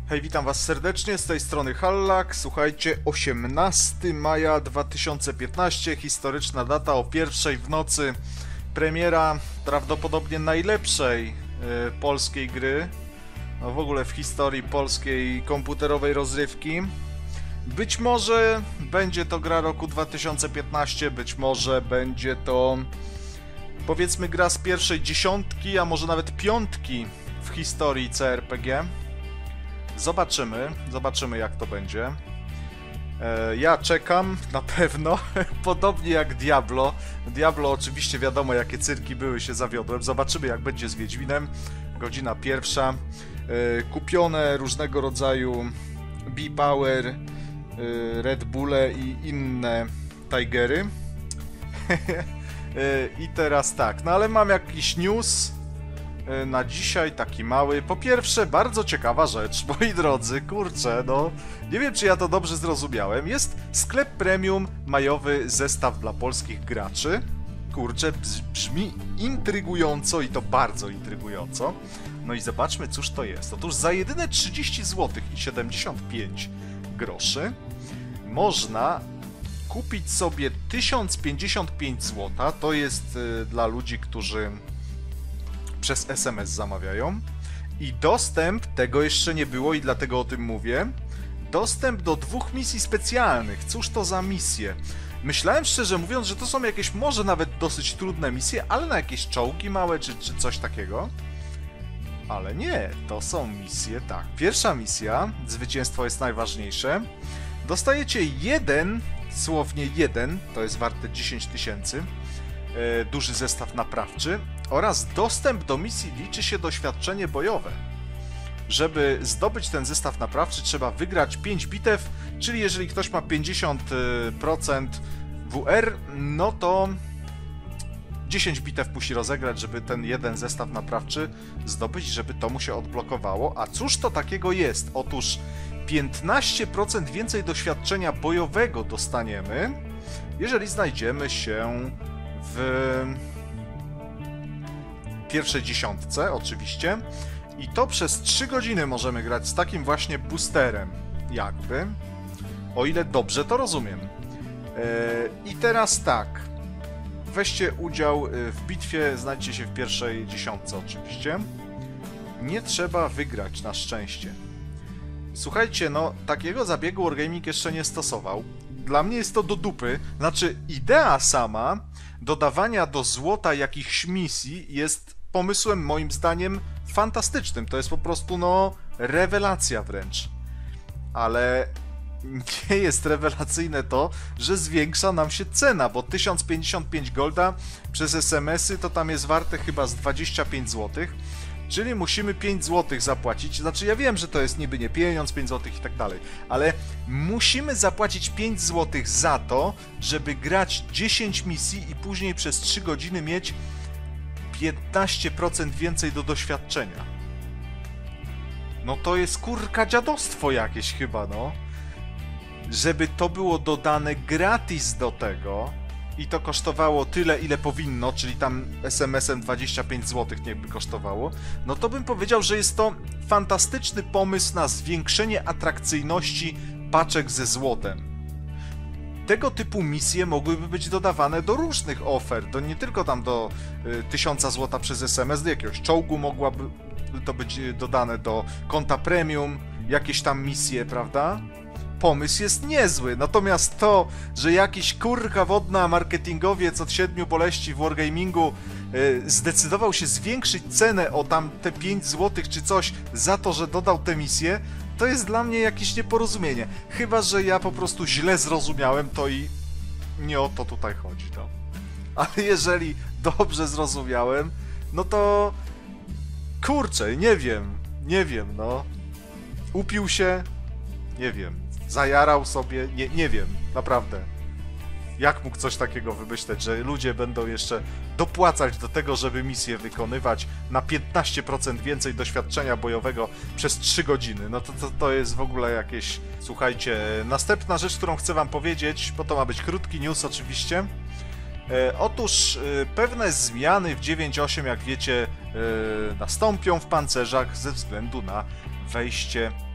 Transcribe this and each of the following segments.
Hej, witam was serdecznie, z tej strony Hallak. Słuchajcie, 18 maja 2015, historyczna data o pierwszej w nocy. Premiera prawdopodobnie najlepszej polskiej gry, no w ogóle w historii polskiej komputerowej rozrywki. Być może będzie to gra roku 2015, być może będzie to, powiedzmy, gra z pierwszej dziesiątki, a może nawet piątki w historii CRPG. Zobaczymy jak to będzie. Ja czekam, na pewno, podobnie jak Diablo. Diablo oczywiście wiadomo jakie cyrki były, się zawiodłem. Zobaczymy jak będzie z Wiedźminem. Godzina pierwsza. Kupione różnego rodzaju B-Power, Red Bulle i inne Tigery. I teraz tak, no ale mam jakiś news na dzisiaj, taki mały. Po pierwsze, bardzo ciekawa rzecz, moi drodzy, kurczę, no nie wiem czy ja to dobrze zrozumiałem. Jest sklep premium, majowy zestaw dla polskich graczy. Kurczę, brzmi intrygująco i to bardzo intrygująco. No i zobaczmy cóż to jest. Otóż za jedyne 30 zł i 75 groszy można kupić sobie 1055 zł. To jest dla ludzi, którzy przez SMS zamawiają. I dostęp, tego jeszcze nie było i dlatego o tym mówię, dostęp do 2 misji specjalnych. Cóż to za misje? Myślałem szczerze mówiąc, że to są jakieś może nawet dosyć trudne misje, ale na jakieś czołgi małe czy coś takiego. Ale nie, to są misje, tak. Pierwsza misja, zwycięstwo jest najważniejsze. Dostajecie jeden, słownie jeden, to jest warte 10 000, duży zestaw naprawczy oraz dostęp do misji liczy się doświadczenie bojowe. Żeby zdobyć ten zestaw naprawczy trzeba wygrać 5 bitew, czyli jeżeli ktoś ma 50% WR, no to 10 bitew musi rozegrać, żeby ten jeden zestaw naprawczy zdobyć, żeby to mu się odblokowało. A cóż to takiego jest? Otóż 15% więcej doświadczenia bojowego dostaniemy, jeżeli znajdziemy się w pierwszej dziesiątce, oczywiście. I to przez 3 godziny możemy grać z takim właśnie boosterem, jakby. O ile dobrze to rozumiem. I teraz tak. Weźcie udział w bitwie, znajdźcie się w pierwszej dziesiątce oczywiście. Nie trzeba wygrać, na szczęście. Słuchajcie, no takiego zabiegu Wargaming jeszcze nie stosował. Dla mnie jest to do dupy. Znaczy, idea sama dodawania do złota jakichś misji jest pomysłem moim zdaniem fantastycznym. To jest po prostu, no, rewelacja wręcz. Ale nie jest rewelacyjne to, że zwiększa nam się cena, bo 1055 golda przez SMS-y to tam jest warte chyba z 25 zł. Czyli musimy 5 zł zapłacić. Znaczy ja wiem, że to jest niby nie pieniądz, 5 zł i tak dalej, ale musimy zapłacić 5 zł za to, żeby grać 10 misji i później przez 3 godziny mieć 15% więcej do doświadczenia. No to jest kurka dziadostwo jakieś chyba, no. Żeby to było dodane gratis do tego i to kosztowało tyle, ile powinno, czyli tam SMS-em 25 zł niechby kosztowało, no to bym powiedział, że jest to fantastyczny pomysł na zwiększenie atrakcyjności paczek ze złotem. Tego typu misje mogłyby być dodawane do różnych ofert, do nie tylko tam do 1000 zł przez SMS, do jakiegoś czołgu mogłaby to być dodane, do konta premium, jakieś tam misje, prawda? Pomysł jest niezły, natomiast to, że jakiś kurka wodna marketingowiec od 7 boleści w Wargamingu zdecydował się zwiększyć cenę o tam te 5 zł czy coś za to, że dodał tę misję, to jest dla mnie jakieś nieporozumienie. Chyba że ja po prostu źle zrozumiałem to i nie o to tutaj chodzi, no. Ale jeżeli dobrze zrozumiałem, no to kurczę, nie wiem, no. Upił się, nie wiem. Zajarał sobie, nie wiem, naprawdę. Jak mógł coś takiego wymyśleć, że ludzie będą jeszcze dopłacać do tego, żeby misję wykonywać na 15% więcej doświadczenia bojowego przez 3 godziny? No to jest w ogóle jakieś... Słuchajcie, następna rzecz, którą chcę wam powiedzieć, bo to ma być krótki news oczywiście. Otóż pewne zmiany w 9.8, jak wiecie, nastąpią w pancerzach ze względu na wejście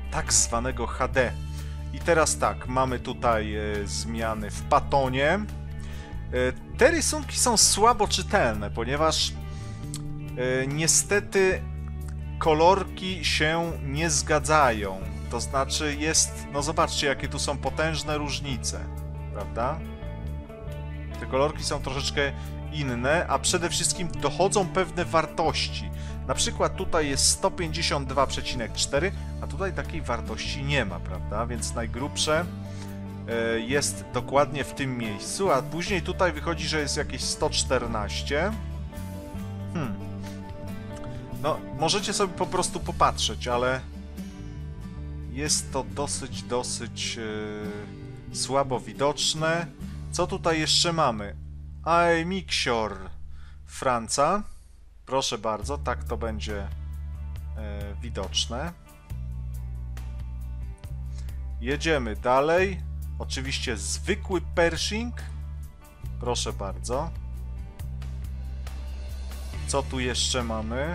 tak zwanego HD. I teraz tak, mamy tutaj zmiany w patonie. Te rysunki są słabo czytelne, ponieważ niestety kolorki się nie zgadzają. To znaczy jest, no zobaczcie jakie tu są potężne różnice, prawda? Te kolorki są troszeczkę inne, a przede wszystkim dochodzą pewne wartości. Na przykład tutaj jest 152,4, a tutaj takiej wartości nie ma, prawda? Więc najgrubsze jest dokładnie w tym miejscu, a później tutaj wychodzi, że jest jakieś 114. No, możecie sobie po prostu popatrzeć, ale jest to dosyć słabo widoczne. Co tutaj jeszcze mamy? iMixer Franca. Proszę bardzo, tak to będzie widoczne. Jedziemy dalej. Oczywiście zwykły Pershing. Proszę bardzo. Co tu jeszcze mamy?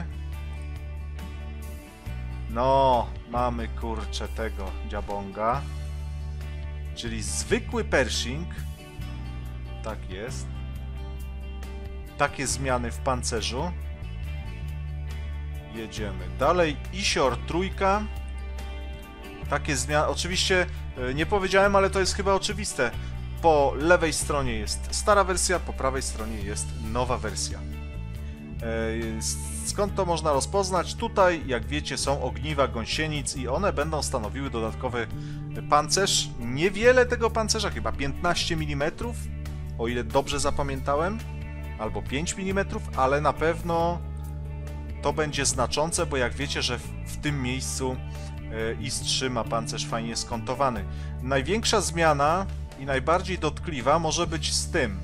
No, mamy kurczę tego dziabonga. Czyli zwykły Pershing. Tak jest. Takie zmiany w pancerzu. Jedziemy dalej. Isior trójka. Takie zmiany. Oczywiście nie powiedziałem, ale to jest chyba oczywiste. Po lewej stronie jest stara wersja, po prawej stronie jest nowa wersja. Skąd to można rozpoznać? Tutaj, jak wiecie, są ogniwa gąsienic i one będą stanowiły dodatkowy pancerz. Niewiele tego pancerza, chyba 15 mm, o ile dobrze zapamiętałem, albo 5 mm, ale na pewno to będzie znaczące, bo jak wiecie, że w tym miejscu IS-3 ma pancerz fajnie skontowany. Największa zmiana i najbardziej dotkliwa może być z tym.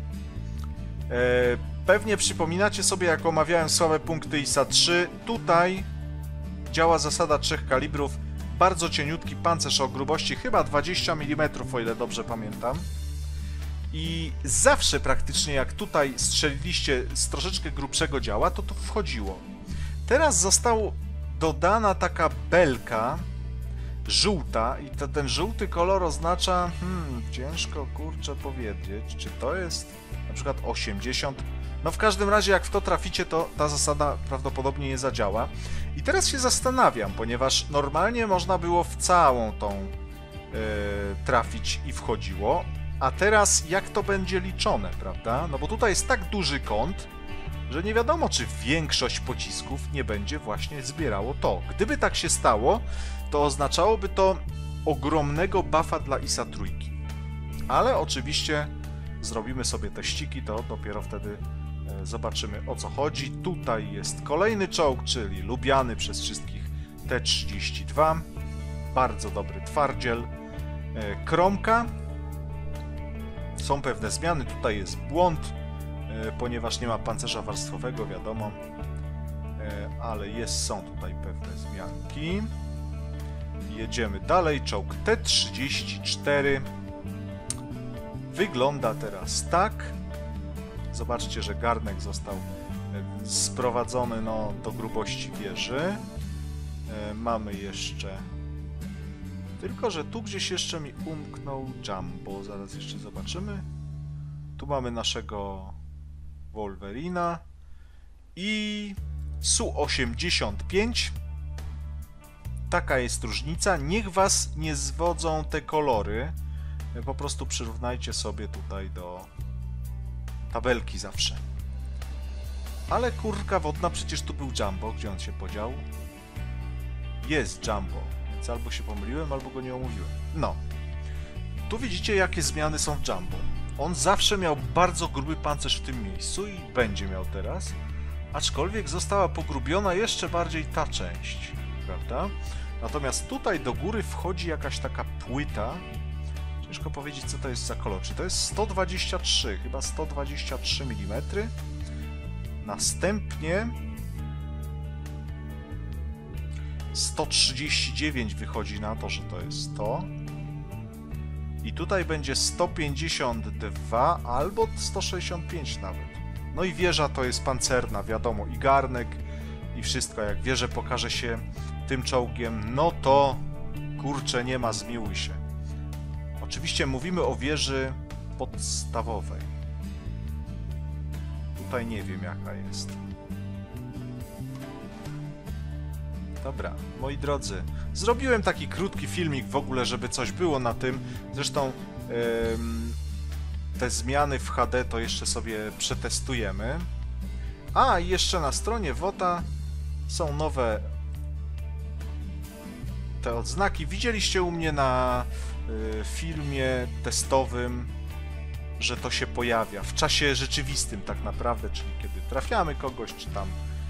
Pewnie przypominacie sobie, jak omawiałem słabe punkty IS-3. Tutaj działa zasada 3 kalibrów. Bardzo cieniutki pancerz o grubości chyba 20 mm, o ile dobrze pamiętam. I zawsze praktycznie jak tutaj strzeliliście z troszeczkę grubszego działa, to wchodziło. Teraz została dodana taka belka żółta i ten żółty kolor oznacza, ciężko kurczę powiedzieć, czy to jest na przykład 80. No w każdym razie jak w to traficie, to ta zasada prawdopodobnie nie zadziała. I teraz się zastanawiam, ponieważ normalnie można było w całą tą trafić i wchodziło, a teraz jak to będzie liczone, prawda? No bo tutaj jest tak duży kąt, że nie wiadomo, czy większość pocisków nie będzie właśnie zbierało to. Gdyby tak się stało, to oznaczałoby to ogromnego buffa dla IS-a trójki. Ale oczywiście zrobimy sobie teściki, to dopiero wtedy zobaczymy, o co chodzi. Tutaj jest kolejny czołg, czyli lubiany przez wszystkich T-32. Bardzo dobry twardziel. Kromka. Są pewne zmiany, tutaj jest błąd, ponieważ nie ma pancerza warstwowego, wiadomo, ale są tutaj pewne zmianki. Jedziemy dalej, czołg T-34 wygląda teraz tak. Zobaczcie, że garnek został sprowadzony do grubości wieży. Mamy jeszcze... Tylko że tu gdzieś jeszcze mi umknął Jumbo, zaraz jeszcze zobaczymy. Tu mamy naszego Wolverina i Su-85. Taka jest różnica. Niech was nie zwodzą te kolory. Po prostu przyrównajcie sobie tutaj do tabelki zawsze. Ale kurka wodna, przecież tu był Jumbo. Gdzie on się podział? Jest Jumbo. Więc albo się pomyliłem, albo go nie omówiłem. No. Tu widzicie, jakie zmiany są w Jumbo. On zawsze miał bardzo gruby pancerz w tym miejscu i będzie miał teraz. Aczkolwiek została pogrubiona jeszcze bardziej ta część, prawda? Natomiast tutaj do góry wchodzi jakaś taka płyta. Ciężko powiedzieć, co to jest za kolor. Czy to jest 123, chyba 123 mm. Następnie 139 wychodzi na to, że to jest to. I tutaj będzie 152 albo 165 nawet. No i wieża to jest pancerna, wiadomo, i garnek, i wszystko. Jak wieżę pokaże się tym czołgiem, no to kurczę, nie ma, zmiłuj się. Oczywiście mówimy o wieży podstawowej. Tutaj nie wiem, jaka jest. Dobra, moi drodzy, zrobiłem taki krótki filmik w ogóle, żeby coś było na tym. Zresztą te zmiany w HD to jeszcze sobie przetestujemy. A, i jeszcze na stronie WOTA są nowe te odznaki. Widzieliście u mnie na filmie testowym, że to się pojawia w czasie rzeczywistym tak naprawdę, czyli kiedy trafiamy kogoś, czy tam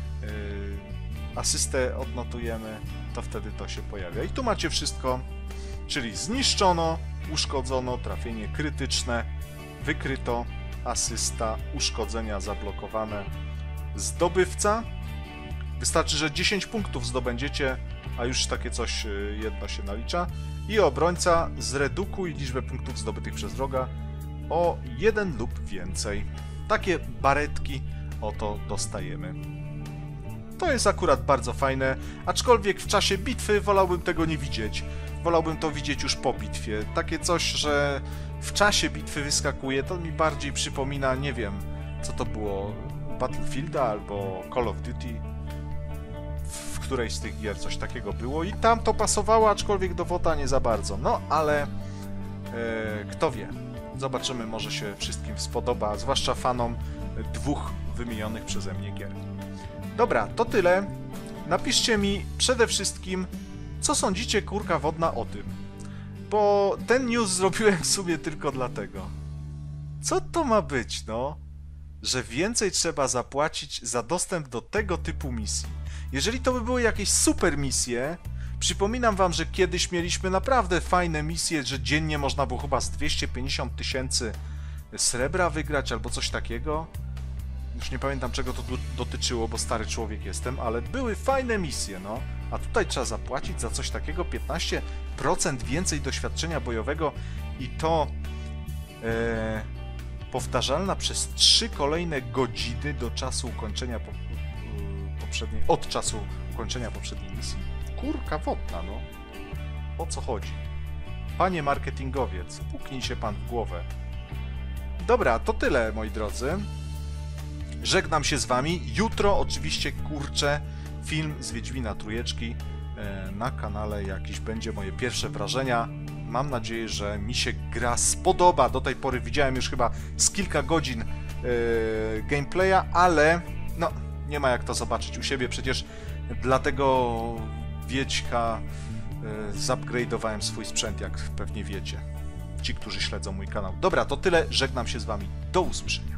asystę odnotujemy, to wtedy to się pojawia. I tu macie wszystko, czyli zniszczono, uszkodzono, trafienie krytyczne, wykryto, asysta, uszkodzenia zablokowane, zdobywca. Wystarczy, że 10 punktów zdobędziecie, a już takie coś jedno się nalicza. I obrońca, zredukuj liczbę punktów zdobytych przez wroga o 1 lub więcej. Takie baretki oto dostajemy. To jest akurat bardzo fajne, aczkolwiek w czasie bitwy wolałbym tego nie widzieć. Wolałbym to widzieć już po bitwie. Takie coś, że w czasie bitwy wyskakuje, to mi bardziej przypomina, nie wiem, co to było, Battlefielda albo Call of Duty. W którejś z tych gier coś takiego było i tam to pasowało, aczkolwiek do WOTA nie za bardzo. No, ale kto wie. Zobaczymy, może się wszystkim spodoba, zwłaszcza fanom dwóch wymienionych przeze mnie gier. Dobra, to tyle. Napiszcie mi przede wszystkim, co sądzicie, kurka wodna, o tym. Bo ten news zrobiłem w sumie tylko dlatego. Co to ma być, no? Że więcej trzeba zapłacić za dostęp do tego typu misji. Jeżeli to by były jakieś super misje, przypominam wam, że kiedyś mieliśmy naprawdę fajne misje, że dziennie można było chyba z 250 000 srebra wygrać albo coś takiego. Już nie pamiętam, czego to dotyczyło, bo stary człowiek jestem, ale były fajne misje, no. A tutaj trzeba zapłacić za coś takiego 15% więcej doświadczenia bojowego i to powtarzalna przez 3 kolejne godziny do czasu ukończenia od czasu ukończenia poprzedniej misji. Kurka wodna, no. O co chodzi? Panie marketingowiec, puknij się pan w głowę. Dobra, to tyle, moi drodzy. Żegnam się z wami. Jutro oczywiście, kurczę, film z Wiedźmina Trójeczki na kanale jakiś będzie, moje pierwsze wrażenia. Mam nadzieję, że mi się gra spodoba. Do tej pory widziałem już chyba z kilka godzin gameplaya, ale no, nie ma jak to zobaczyć u siebie. Przecież dlatego Wiedźka zupgrade'owałem swój sprzęt, jak pewnie wiecie. Ci, którzy śledzą mój kanał. Dobra, to tyle. Żegnam się z wami. Do usłyszenia.